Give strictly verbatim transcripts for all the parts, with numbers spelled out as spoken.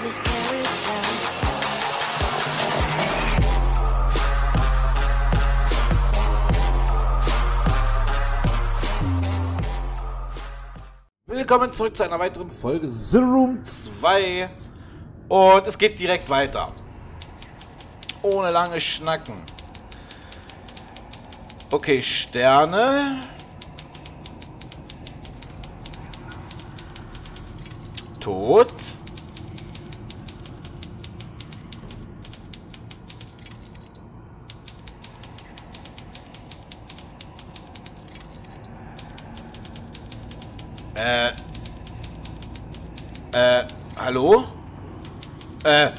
is carried out. Willkommen zurück zu einer weiteren Folge The Room zwei. Und es geht direkt weiter. Ohne lange Schnacken. Okay, Sterne. Tod. Äh. Äh, hallo? Äh.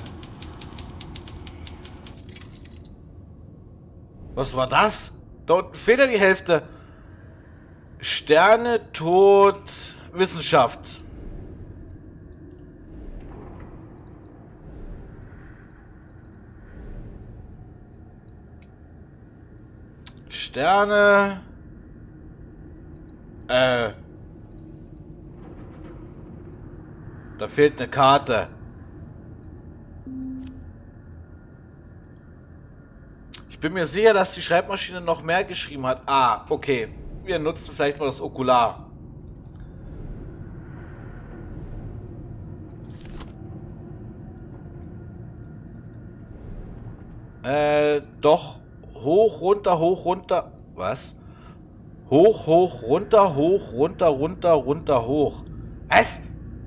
Was war das? Da unten fehlt ja die Hälfte. Sterne, Tod, Wissenschaft. Sterne. Äh. Da fehlt eine Karte. Ich bin mir sicher, dass die Schreibmaschine noch mehr geschrieben hat. Ah, okay. Wir nutzen vielleicht mal das Okular. Äh, doch. Hoch, runter, hoch, runter. Was? Hoch, hoch, runter, hoch, runter, runter, runter, hoch. Was?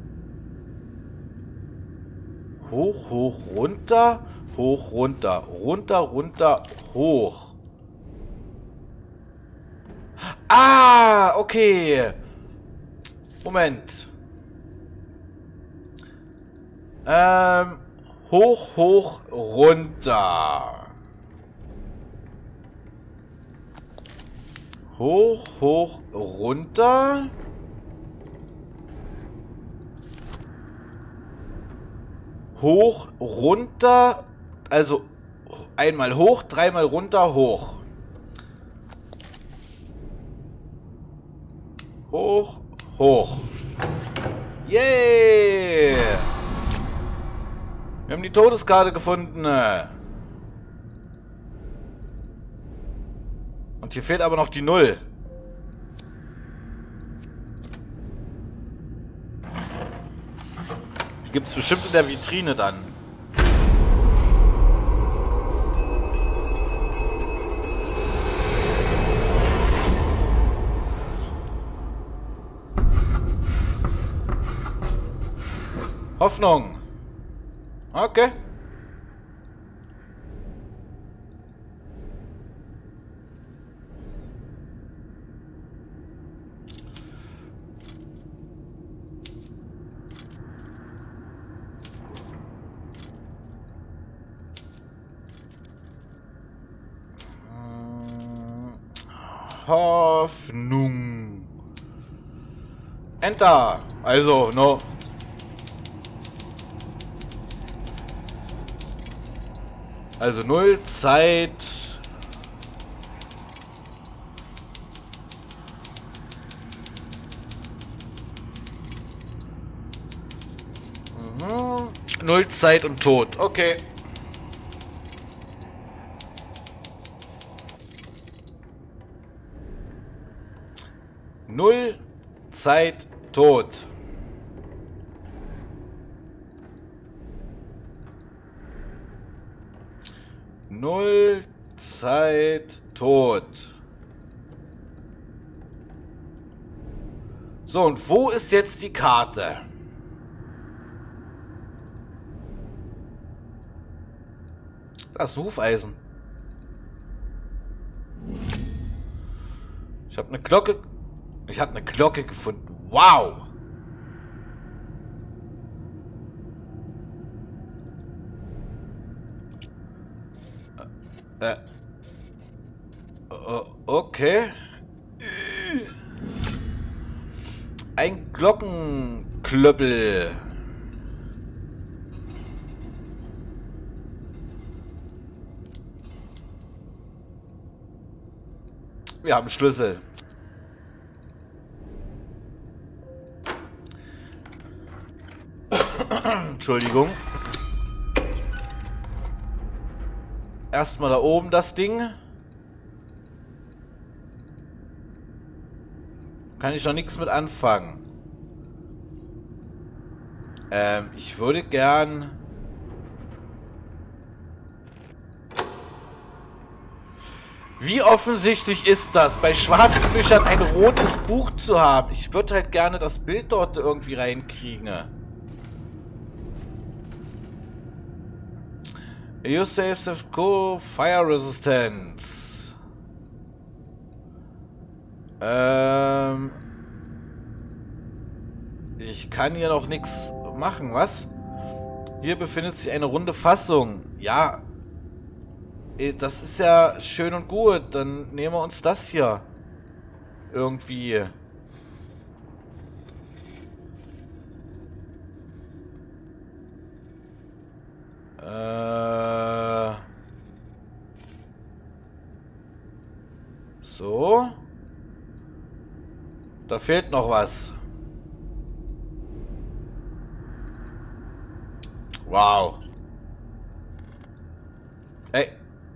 Hoch, hoch, runter, hoch, runter, runter, runter, hoch. Ah, okay. Moment. Ähm, hoch, hoch, runter. Hoch, hoch, runter. Hoch, runter, also einmal hoch, dreimal runter, hoch. Hoch, hoch. Yeah! Wir haben die Todeskarte gefunden. Und hier fehlt aber noch die Null. Gibt es bestimmt in der Vitrine dann. Hoffnung. Okay. Hoffnung. Enter. Also, no. Also null Zeit. Mhm. Null Zeit und Tod. Okay. Null Zeit tot. Null Zeit tot. So, und wo ist jetzt die Karte? Das ist ein Hufeisen. Ich habe eine Glocke. Ich habe eine Glocke gefunden. Wow! Äh. Okay. Ein Glockenklöppel. Wir haben Schlüssel. Entschuldigung. Erstmal da oben das Ding. Kann ich noch nichts mit anfangen. Ähm, ich würde gern... Wie offensichtlich ist das, bei Schwarzbüchern ein rotes Buch zu haben? Ich würde halt gerne das Bild dort irgendwie reinkriegen. You save the cool fire resistance. Ähm... Ich kann hier noch nichts machen, was? Hier befindet sich eine runde Fassung. Ja. Das ist ja schön und gut. Dann nehmen wir uns das hier. Irgendwie. Äh. So. Da fehlt noch was. Wow. Ey.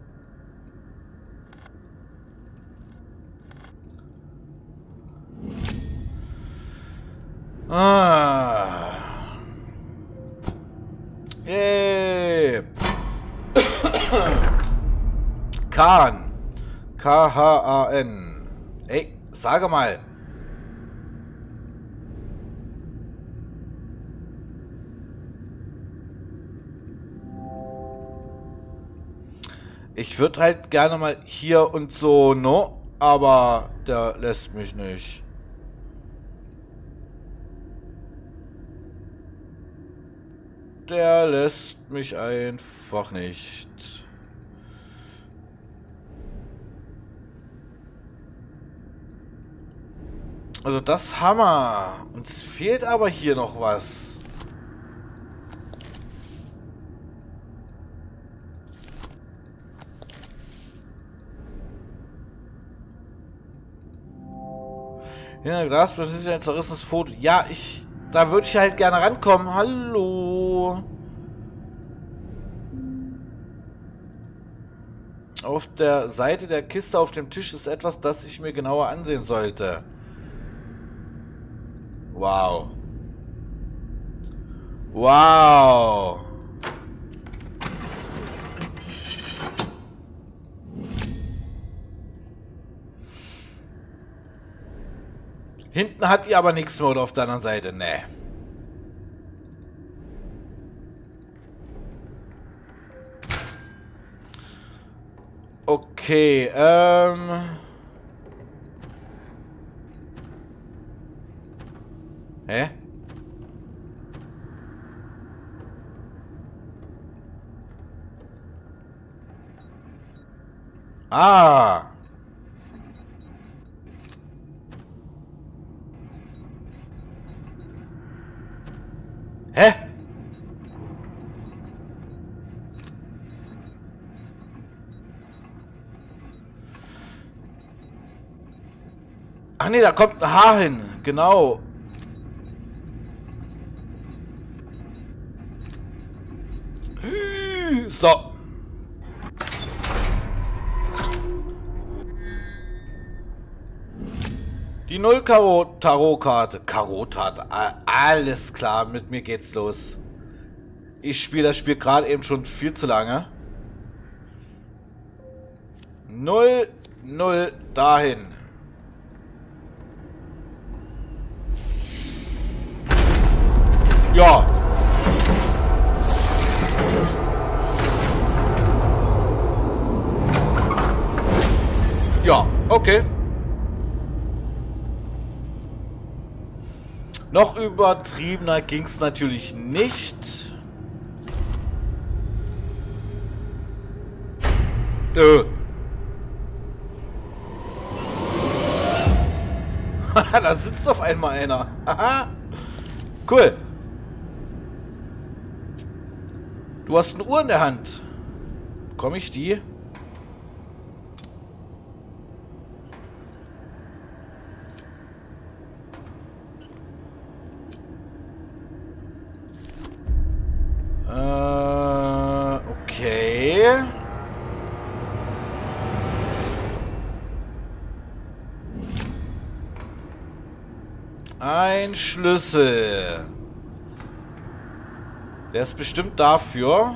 Ah. Yay. Khan. K H A N. Ey, sage mal. Ich würde halt gerne mal hier und so, no? Aber der lässt mich nicht. Der lässt mich einfach nicht. Also das Hammer. Uns fehlt aber hier noch was. In der Glasplatte ist ein zerrissenes Foto. Ja, ich... Da würde ich halt gerne rankommen. Hallo. Auf der Seite der Kiste auf dem Tisch ist etwas, das ich mir genauer ansehen sollte. Wow. Wow. Hinten hat die aber nichts mehr, oder auf der anderen Seite? Nee. Okay, ähm... Hä? Ah! Hä? Ach nee, da kommt ein Haar hin. Genau. So. Die Null-Karo-Tarot-Karte. Karo-Karte. Alles klar, mit mir geht's los. Ich spiele das Spiel gerade eben schon viel zu lange. Null, null, dahin. Ja. Ja, okay. Noch übertriebener ging es natürlich nicht. Äh. Da sitzt auf einmal einer. Cool. Du hast eine Uhr in der Hand. Bekomme ich die? Äh, okay. Schlüssel. Der ist bestimmt dafür.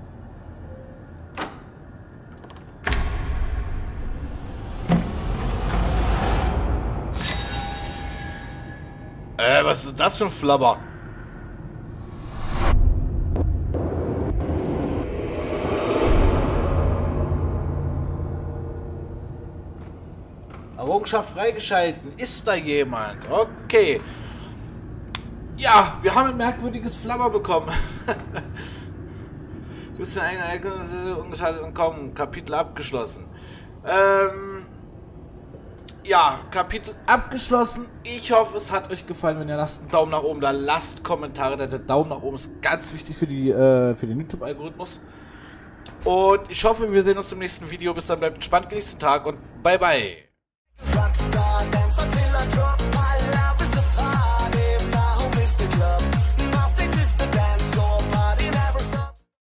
Äh, was ist das für ein Flabber? Errungenschaft freigeschalten. Ist da jemand? Okay. Ja, wir haben ein merkwürdiges Flabber bekommen. Du bist in einer Ereignisse ungeschaltet entkommen. Kapitel abgeschlossen. Ähm... Ja, Kapitel abgeschlossen. Ich hoffe, es hat euch gefallen. Wenn ihr lasst einen Daumen nach oben da, lasst Kommentare da. Der Daumen nach oben ist ganz wichtig für, die, äh, für den YouTube-Algorithmus. Und ich hoffe, wir sehen uns im nächsten Video. Bis dann, bleibt entspannt, genießt den Tag und bye bye.